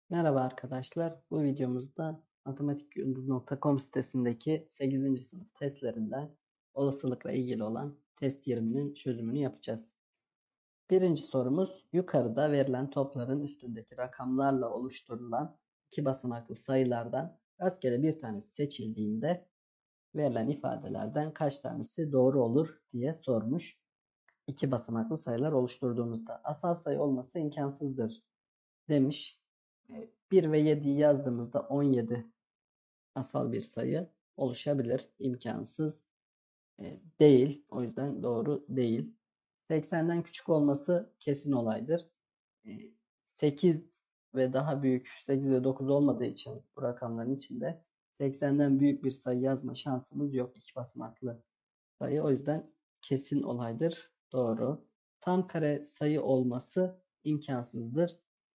Merhaba arkadaşlar. Bu videomuzda matematikyıldız.com sitesindeki 8. sınıf testlerinden olasılıkla ilgili olan test 20'nin çözümünü yapacağız. Birinci sorumuz, yukarıda verilen topların üstündeki rakamlarla oluşturulan iki basamaklı sayılardan rastgele bir tanesi seçildiğinde verilen ifadelerden kaç tanesi doğru olur diye sormuş. İki basamaklı sayılar oluşturduğumuzda asal sayı olması imkansızdır demiş. 1 ve 7'yi yazdığımızda 17 asal bir sayı oluşabilir. İmkansız değil. O yüzden doğru değil. 80'den küçük olması kesin olaydır. 8 ve daha büyük, 8 ve 9 olmadığı için bu rakamların içinde 80'den büyük bir sayı yazma şansımız yok. İki basamaklı sayı. O yüzden kesin olaydır. Doğru. Tam kare sayı olması imkansızdır.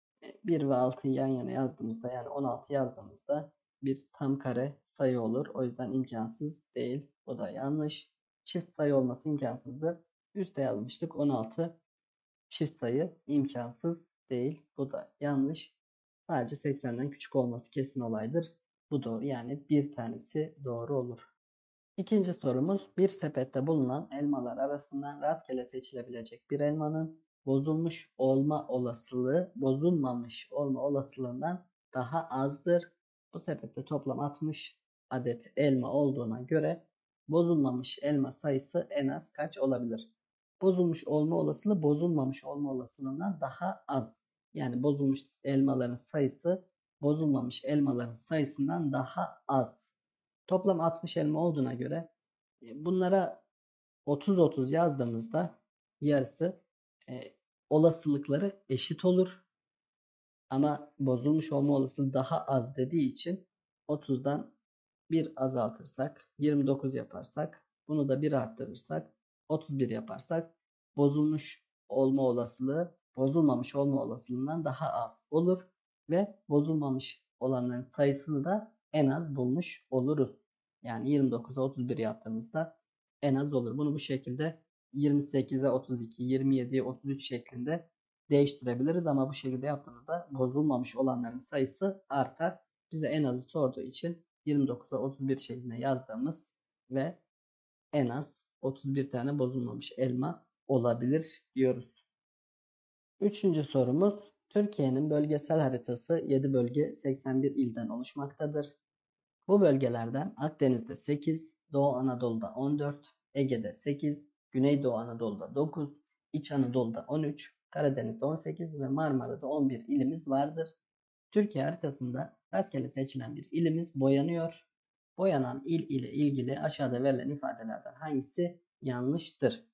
1 ve 6'yı yan yana yazdığımızda, yani 16 yazdığımızda bir tam kare sayı olur. O yüzden imkansız değil. Bu da yanlış. Çift sayı olması imkansızdır. Üste yazmıştık 16. Çift sayı imkansız değil. Bu da yanlış. Sadece 80'den küçük olması kesin olaydır. Bu doğru. Yani bir tanesi doğru olur. İkinci sorumuz, bir sepette bulunan elmalar arasından rastgele seçilebilecek bir elmanın bozulmuş olma olasılığı bozulmamış olma olasılığından daha azdır. Bu sepette toplam 60 adet elma olduğuna göre bozulmamış elma sayısı en az kaç olabilir? Bozulmuş olma olasılığı bozulmamış olma olasılığından daha az. Yani bozulmuş elmaların sayısı bozulmamış elmaların sayısından daha az. Toplam 60 elma olduğuna göre bunlara 30-30 yazdığımızda yarısı olasılıkları eşit olur. Ama bozulmuş olma olasılığı daha az dediği için 30'dan 1 azaltırsak 29 yaparsak, bunu da 1 arttırırsak 31 yaparsak bozulmuş olma olasılığı bozulmamış olma olasılığından daha az olur ve bozulmamış olanların sayısını da en az bulmuş oluruz. Yani 29'a 31 yaptığımızda en az olur. Bunu bu şekilde 28'e 32, 27'ye 33 şeklinde değiştirebiliriz ama bu şekilde yaptığımızda bozulmamış olanların sayısı artar. Bize en azı sorduğu için 29'a 31 şeklinde yazdığımız ve en az 31 tane bozulmamış elma olabilir diyoruz. Üçüncü sorumuz, Türkiye'nin bölgesel haritası 7 bölge 81 ilden oluşmaktadır. Bu bölgelerden Akdeniz'de 8, Doğu Anadolu'da 14, Ege'de 8, Güneydoğu Anadolu'da 9, İç Anadolu'da 13, Karadeniz'de 18 ve Marmara'da 11 ilimiz vardır. Türkiye haritasında rastgele seçilen bir ilimiz boyanıyor. Boyanan il ile ilgili aşağıda verilen ifadelerden hangisi yanlıştır?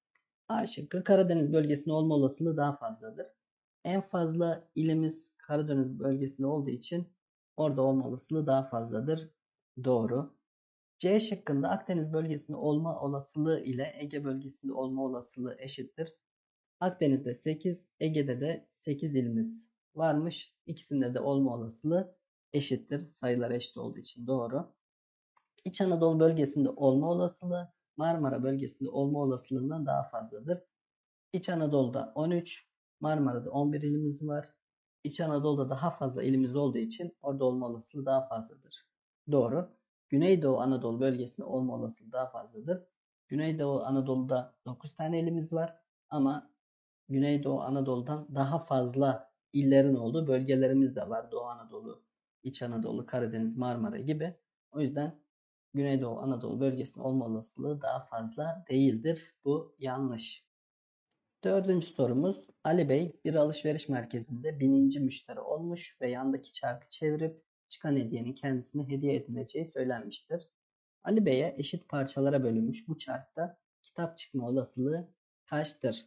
A şıkkı, Karadeniz bölgesinde olma olasılığı daha fazladır. En fazla ilimiz Karadeniz bölgesinde olduğu için orada olma olasılığı daha fazladır. Doğru. C şıkkında Akdeniz bölgesinde olma olasılığı ile Ege bölgesinde olma olasılığı eşittir. Akdeniz'de 8, Ege'de de 8 ilimiz varmış. İkisinde de olma olasılığı eşittir. Sayılar eşit olduğu için doğru. İç Anadolu bölgesinde olma olasılığı Marmara bölgesinde olma olasılığından daha fazladır. İç Anadolu'da 13, Marmara'da 11 ilimiz var. İç Anadolu'da daha fazla ilimiz olduğu için orada olma olasılığı daha fazladır. Doğru. Güneydoğu Anadolu bölgesinde olma olasılığı daha fazladır. Güneydoğu Anadolu'da 9 tane ilimiz var ama Güneydoğu Anadolu'dan daha fazla illerin olduğu bölgelerimiz de var. Doğu Anadolu, İç Anadolu, Karadeniz, Marmara gibi. O yüzden Güneydoğu Anadolu bölgesinde olma olasılığı daha fazla değildir. Bu yanlış. Dördüncü sorumuz, Ali Bey bir alışveriş merkezinde 1000. müşteri olmuş ve yandaki çarkı çevirip çıkan hediyenin kendisine hediye edileceği söylenmiştir. Ali Bey'e eşit parçalara bölünmüş bu çarkta kitap çıkma olasılığı kaçtır?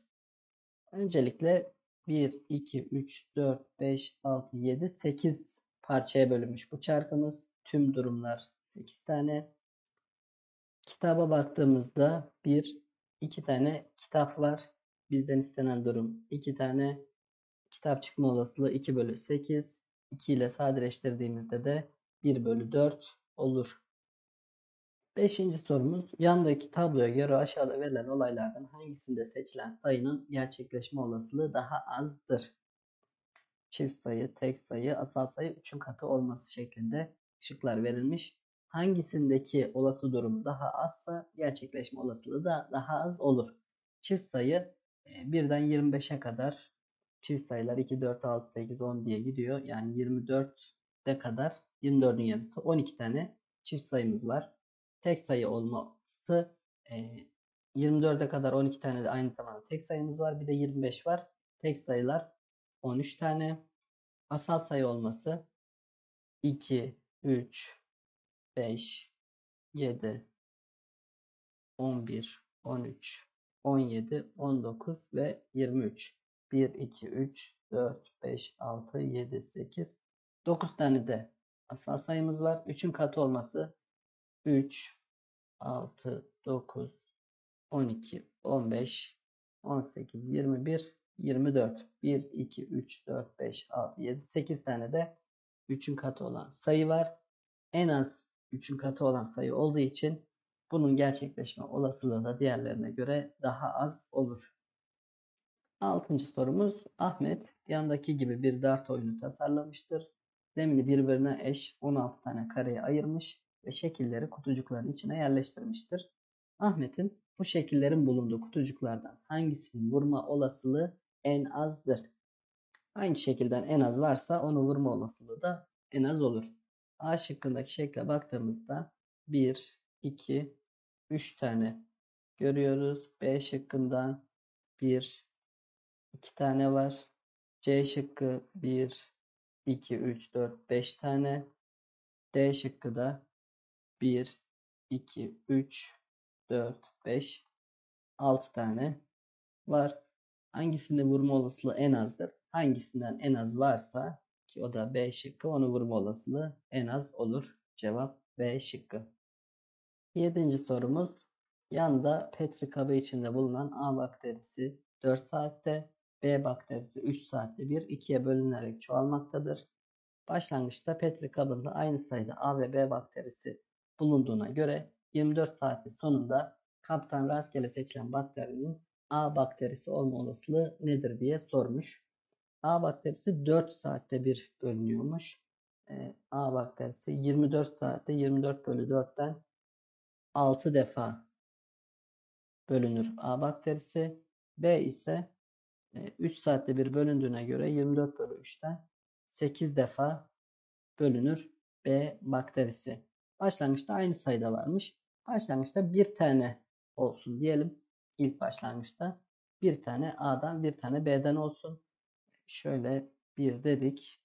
Öncelikle 1, 2, 3, 4, 5, 6, 7, 8 parçaya bölünmüş bu çarkımız. Tüm durumlar 8 tane. Kitaba baktığımızda 1, 2 tane kitap var. Bizden istenen durum 2 tane. Kitap çıkma olasılığı 2 bölü 8. 2 ile sadeleştirdiğimizde de 1 bölü 4 olur. Beşinci sorumuz, yandaki tabloya göre aşağıda verilen olaylardan hangisinde seçilen sayının gerçekleşme olasılığı daha azdır? çift sayı, tek sayı, asal sayı 3'ün katı olması şeklinde şıklar verilmiş. Hangisindeki olası durum daha azsa gerçekleşme olasılığı da daha az olur. Çift sayı 1'den 25'e kadar çift sayılar 2, 4, 6, 8, 10 diye gidiyor. Yani 24'e kadar 24'ün yarısı 12 tane çift sayımız var. Tek sayı olması 24'e kadar 12 tane de aynı zamanda tek sayımız var. Bir de 25 var. Tek sayılar 13 tane. Asal sayı olması 2, 3, 5, 7, 11, 13, 17, 19 ve 23. 1, 2, 3, 4, 5, 6, 7, 8, 9 tane de asal sayımız var. 3'ün katı olması 3, 6, 9, 12, 15, 18, 21, 24. 1, 2, 3, 4, 5, 6, 7, 8 tane de 3'ün katı olan sayı var. En az 3'ün katı olan sayı olduğu için bunun gerçekleşme olasılığı da diğerlerine göre daha az olur. 6. sorumuz, Ahmet yandaki gibi bir dart oyunu tasarlamıştır. Zemini birbirine eş 16 tane kareye ayırmış ve şekilleri kutucukların içine yerleştirmiştir. Ahmet'in bu şekillerin bulunduğu kutucuklardan hangisinin vurma olasılığı en azdır? Hangi şekilden en az varsa onu vurma olasılığı da en az olur. A şıkkındaki şekle baktığımızda 1, 2, 3 tane görüyoruz. B şıkkından 1, 2 tane var. C şıkkı 1, 2, 3, 4, 5 tane. D şıkkı da 1, 2, 3, 4, 5, 6 tane var. Hangisinde vurma olasılığı en azdır? Hangisinden en az varsa ki o da B şıkkı, onu vurma olasılığı en az olur. Cevap B şıkkı. 7. sorumuz, yanda Petri kabı içinde bulunan A bakterisi 4 saatte, B bakterisi 3 saatte bir ikiye bölünerek çoğalmaktadır. Başlangıçta Petri kabında aynı sayıda A ve B bakterisi bulunduğuna göre 24 saatin sonunda kaptan rastgele seçilen bakterinin A bakterisi olma olasılığı nedir diye sormuş. A bakterisi 4 saatte bir bölünüyormuş. A bakterisi 24 saatte 24 bölü 4'ten 6 defa bölünür A bakterisi. B ise 3 saatte bir bölündüğüne göre 24 bölü 3'ten 8 defa bölünür B bakterisi. Başlangıçta aynı sayıda varmış. Başlangıçta bir tane olsun diyelim. İlk başlangıçta bir tane A'dan bir tane B'den olsun. Şöyle bir dedik.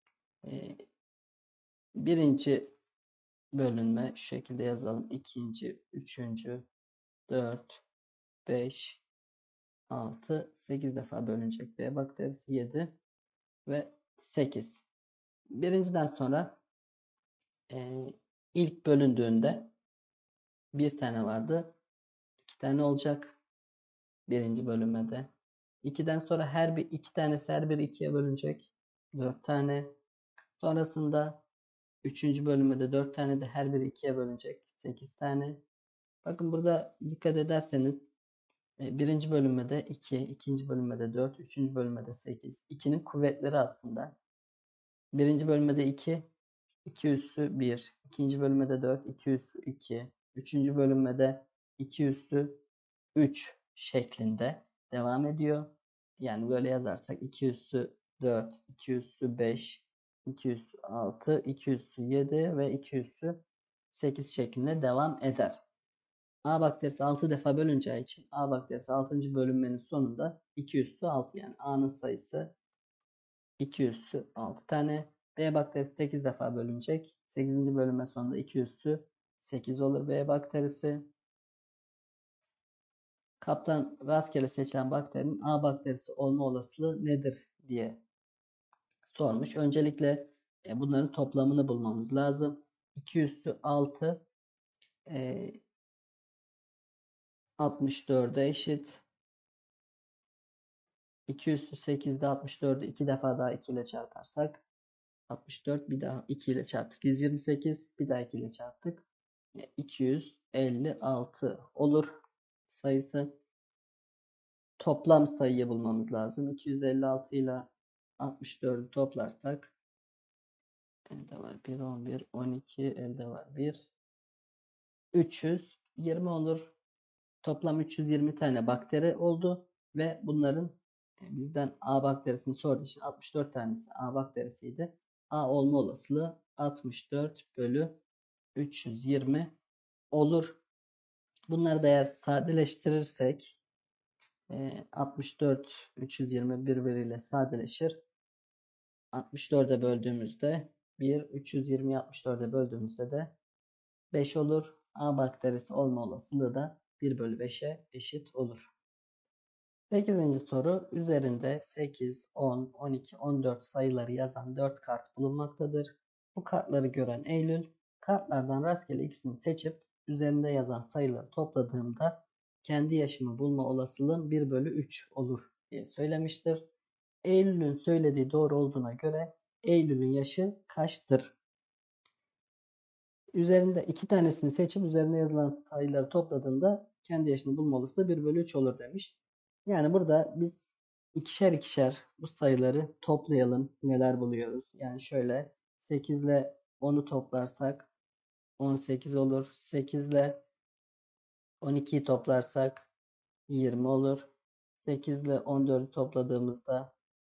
Birinci bölünme şu şekilde yazalım. İkinci, üçüncü, 4, 5, 6, 8 defa bölünecek B bakterisi, 7 ve 8. Birinciden sonra ilk bölündüğünde bir tane vardı. 2 tane olacak birinci bölünmede. 2'den sonra her bir 2 tanesi her biri 2'ye bölünecek. 4 tane. Sonrasında 3. bölünmede 4 tane de her biri 2'ye bölünecek. 8 tane. Bakın burada dikkat ederseniz birinci bölünmede 2, ikinci bölünmede 4, üçüncü bölünmede 8. 2'nin kuvvetleri aslında. Birinci bölünmede 2, 2 üssü 1. İkinci bölünmede 4, 2 üssü 2. Üçüncü bölünmede 2 üssü 3 şeklinde devam ediyor. Yani böyle yazarsak 2 üssü 4, 2 üssü 5, 2 üssü 6, 2 üssü 7 ve 2 üssü 8 şeklinde devam eder. A bakterisi 6 defa bölüneceği için A bakterisi 6. bölünmenin sonunda 2 üssü 6, yani A'nın sayısı 2 üssü 6 tane. B bakterisi 8 defa bölünecek. 8. bölünme sonunda 2 üssü 8 olur B bakterisi. Kaptan rastgele seçilen bakterinin A bakterisi olma olasılığı nedir diye sormuş. Öncelikle bunların toplamını bulmamız lazım. 2 üssü 6 64'e eşit. 2 üssü 8'de 64'ü 2 defa daha 2 ile çarparsak 64, bir daha 2 ile çarptık 128, bir daha 2 ile çarptık 256 olur sayısı. Toplam sayıyı bulmamız lazım. 256 ile 64'ü toplarsak elde var 1, 11, 12, elde var 1. 320 olur. Toplam 320 tane bakteri oldu ve bunların bizden A bakterisini sorduğu için 64 tanesi A bakterisiydi. A olma olasılığı 64 bölü 320 olur. Bunları da eğer sadeleştirirsek 64 320 birbiriyle sadeleşir. 64'e böldüğümüzde 1, 320'yi 64'e böldüğümüzde de 5 olur. A bakterisi olma olasılığı da 1 bölü 5'e eşit olur. 8. soru üzerinde 8, 10, 12, 14 sayıları yazan 4 kart bulunmaktadır. Bu kartları gören Eylül kartlardan rastgele ikisini seçip üzerinde yazan sayıları topladığımda kendi yaşımı bulma olasılığım 1 bölü 3 olur diye söylemiştir. Eylül'ün söylediği doğru olduğuna göre Eylül'ün yaşı kaçtır? Üzerinde 2 tanesini seçip üzerine yazılan sayıları topladığında kendi yaşını bulma olasılığı 1 bölü 3 olur demiş. Yani burada biz ikişer ikişer bu sayıları toplayalım. Neler buluyoruz? Yani şöyle 8 ile 10'u toplarsak 18 olur. 8 ile 12'yi toplarsak 20 olur. 8 ile 14'ü topladığımızda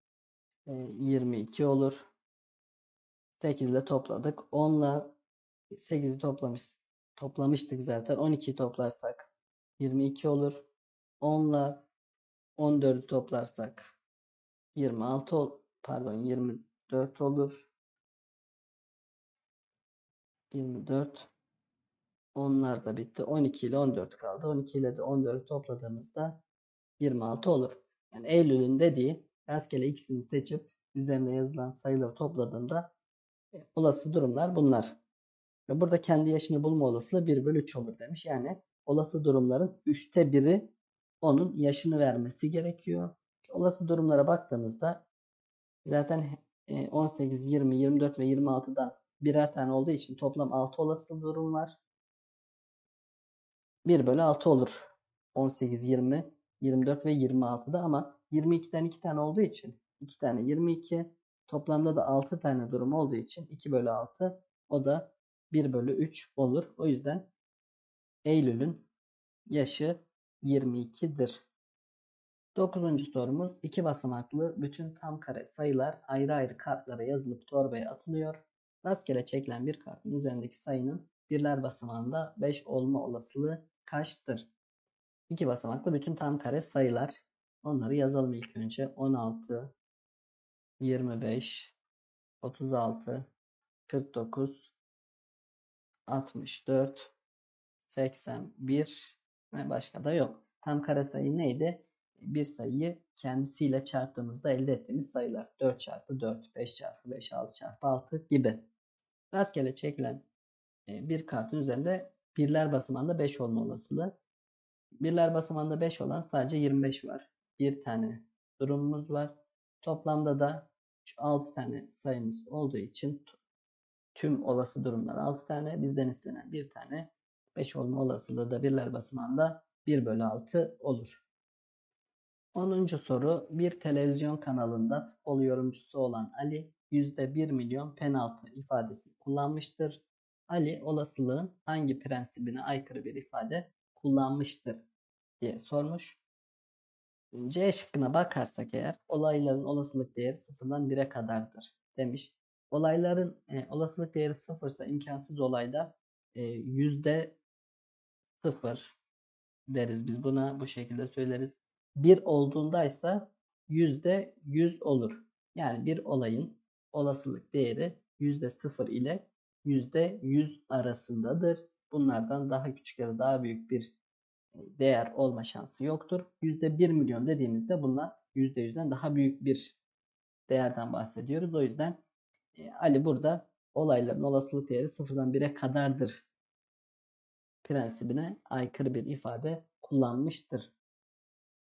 22 olur. 8 ile topladık. 10 ile 8'i toplamıştık zaten. 12'yi toplarsak 22 olur. 10 ile 14'ü toplarsak 24 olur. 24. Onlar da bitti. 12 ile 14 kaldı. 12 ile de 14'ü topladığımızda 26 olur. Yani Eylül'ün dediği rastgele ikisini seçip üzerine yazılan sayıları topladığında olası durumlar bunlar. Ve burada kendi yaşını bulma olasılığı 1 bölü 3 olur demiş. Yani olası durumların 3'te 1'i onun yaşını vermesi gerekiyor. Olası durumlara baktığımızda zaten 18, 20, 24 ve 26'dan birer tane olduğu için toplam 6 olası durum var. 1 bölü 6 olur. 18, 20, 24 ve 26'da ama 22'den 2 tane olduğu için 2 tane 22. Toplamda da 6 tane durum olduğu için 2 bölü 6 o da 1 bölü 3 olur. O yüzden Eylül'ün yaşı 22'dir. 9. sorumuz 2 basamaklı bütün tam kare sayılar ayrı ayrı kartlara yazılıp torbaya atılıyor. Rastgele çekilen bir kartın üzerindeki sayının birler basamağında 5 olma olasılığı kaçtır? 2 basamaklı bütün tam kare sayılar. Onları yazalım ilk önce. 16, 25, 36, 49, 64, 81 ve başka da yok. Tam kare sayı neydi? Bir sayıyı kendisiyle çarptığımızda elde ettiğimiz sayılar. 4 çarpı 4, 5 çarpı 5, 6 çarpı 6 gibi. Rastgele çekilen bir kartın üzerinde birler basamağında 5 olma olasılığı. Birler basamağında 5 olan sadece 25 var. Bir tane durumumuz var. Toplamda da 6 tane sayımız olduğu için tüm olası durumlar 6 tane. Bizden istenen bir tane 5 olma olasılığı da birler basamağında 1 bölü 6 olur. 10. soru bir televizyon kanalında futbol yorumcusu olan Ali %1 milyon penaltı ifadesini kullanmıştır. Ali olasılığın hangi prensibine aykırı bir ifade kullanmıştır diye sormuş. C şıkkına bakarsak eğer olayların olasılık değeri 0'dan 1'e kadardır demiş. Olayların olasılık değeri 0 ise imkansız olayda %0 deriz biz buna, bu şekilde söyleriz. 1 olduğunda ise %100 olur. Yani bir olayın olasılık değeri %0 ile %100 arasındadır. Bunlardan daha küçük ya da daha büyük bir değer olma şansı yoktur. %1 milyon dediğimizde bundan %100'den daha büyük bir değerden bahsediyoruz. O yüzden Ali burada olayların olasılık değeri 0'dan 1'e kadardır prensibine aykırı bir ifade kullanmıştır.